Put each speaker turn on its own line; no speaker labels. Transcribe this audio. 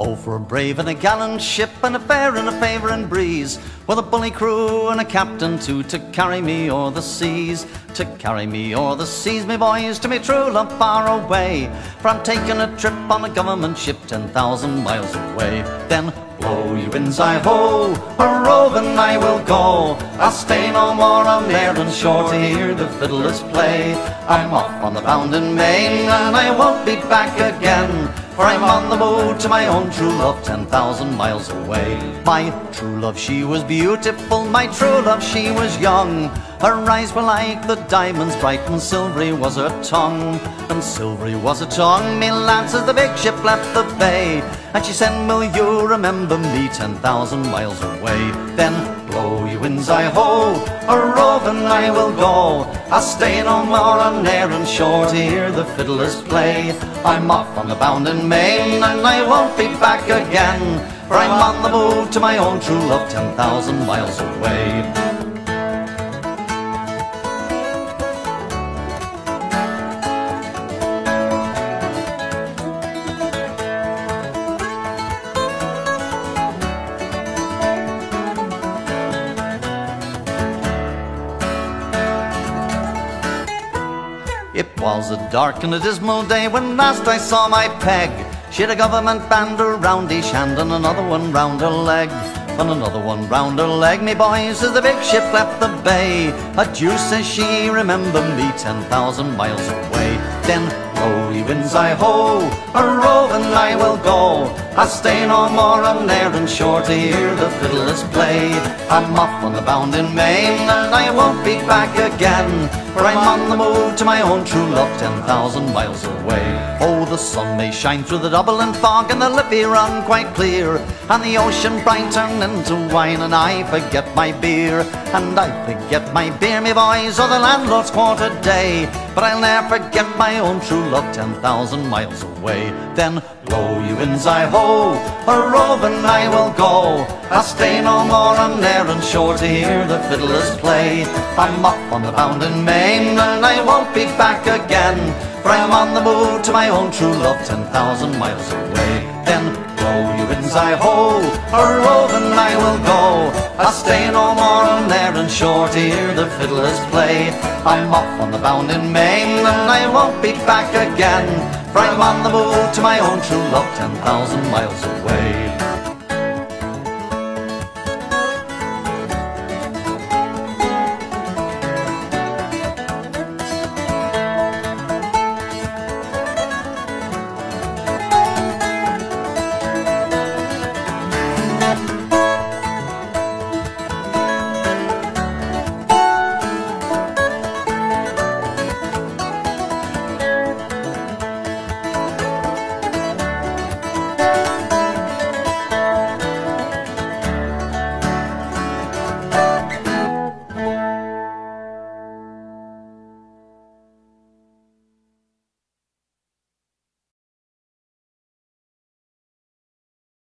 Oh, for a brave and a gallant ship, and a fair and a favouring breeze, with a bully crew and a captain too, to carry me o'er the seas, to carry me o'er the seas, me boys, to me true love far away. For I'm taking a trip on a government ship 10,000 miles away. Then blow ye winds, I-ho, a roving I will go. I'll stay no more on Erin shore to hear the fiddlers play. I'm off on the bounding main, and I won't be back again, for I'm on the move to my own true love 10,000 miles away. My true love, she was beautiful, my true love, she was young. Her eyes were like the diamonds bright, and silvery was her tongue, and silvery was her tongue. Me lads, as the big ship left the bay, and she said, will you remember me 10,000 miles away? Then blow ye winds, I-ho, a roving I will go. I'll stay no more on Erin shore to hear the fiddlers play. I'm off on the bounding main, and I won't be back again, for I'm on the move to my own true love 10,000 miles away. It was a dark and a dismal day when last I saw my peg. She had a government band around each hand, and another one round her leg, and another one round her leg. Me boys, as the big ship left the bay, adieu says she, remember me 10,000 miles away. Then blow ye winds, I-ho, a roving I will go. I'll stay no more on Erin shore to hear the fiddlers play. I'm off on the bounding main, and I won't be back again, for I'm on the move to my own true love 10,000 miles away. Oh, the sun may shine through the Dublin fog, and the Liffey run quite clear, and the ocean bright turn into wine, and I forget my beer, and I forget my beer, me boys, or the landlord's quarter day. But I'll never forget my own true love 10,000 miles away. Then blow ye winds, I-ho, a roving I will go. I'll stay no more on Erin shore to hear the fiddlers play. I'm off on the bounding main, and I won't be back again, for I'm on the move to my own true love 10,000 miles away. Then blow ye winds, I-ho, a roving I will go. I'll stay no more on Erin shore to hear the fiddlers play. I'm off on the bounding main, and I won't be back again, for I'm on the move to my own true love 10,000 miles away.